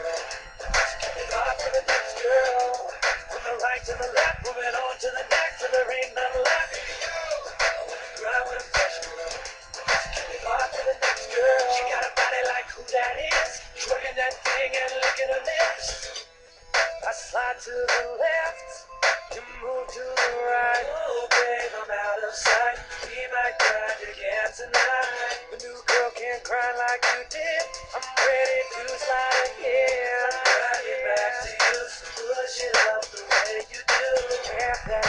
Rock to the next girl. From the right to the left, moving on to the next, till there ain't none left. Ride with a fresh girl. Rock to the next girl. She got a body like who that is. Twerking that thing and licking her lips. I slide to the left, you move to the right. Oh, babe, I'm out of sight. We might grind again tonight. The new girl can't grind like you did. I'm ready to slide again. Slide it back to you, so push it up the way you do. Have that